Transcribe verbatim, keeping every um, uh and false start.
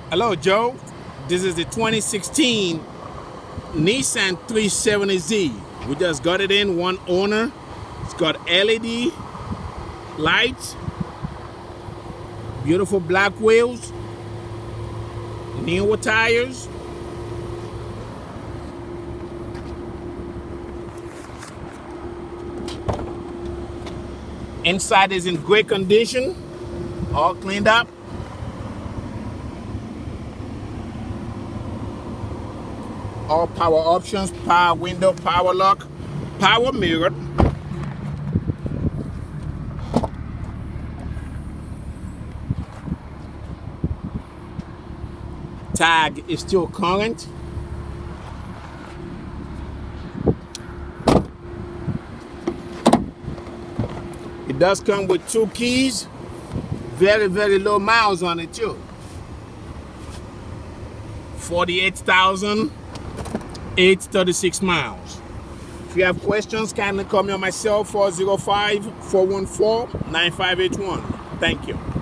Hello, Joe. This is the twenty sixteen Nissan three seventy Z. We just got it in, one owner. It's got L E D lights, beautiful black wheels, newer tires. Inside is in great condition, all cleaned up. All power options, power window, power lock, power mirror. Tag is still current. It does come with two keys. Very, very low miles on it too. forty-eight thousand eight hundred thirty-six miles. If you have questions, kindly call me on my cell four zero five, four one four, nine five eight one. Thank you.